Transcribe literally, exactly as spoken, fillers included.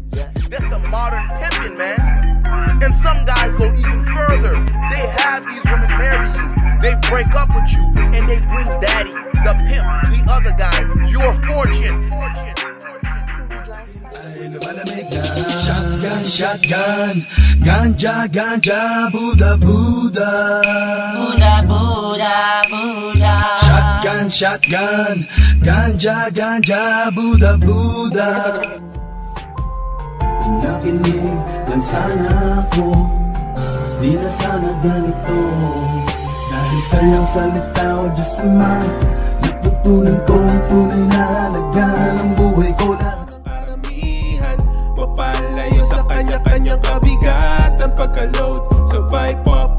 That's the modern pimping, man. And some guys go even further. They have these women marry you, they break up with you, and they bring daddy, the pimp, the other guy, your fortune. Fortune. Ay lumalamig na shotgun, shotgun, ganja, ganja, Buddha, Buddha, Buddha, Buddha, Buddha. Shotgun, shotgun, ganja, ganja, Buddha, Buddha. Nakinig lang sana ako, di na sana ganito. Dahil sa iyong salita o Diyos Ama, natutunan ko ang tunay na halaga ng buhay ko lang. Papalayo sa kanya-kanyang kabigat ang pagka-load sa bike pop.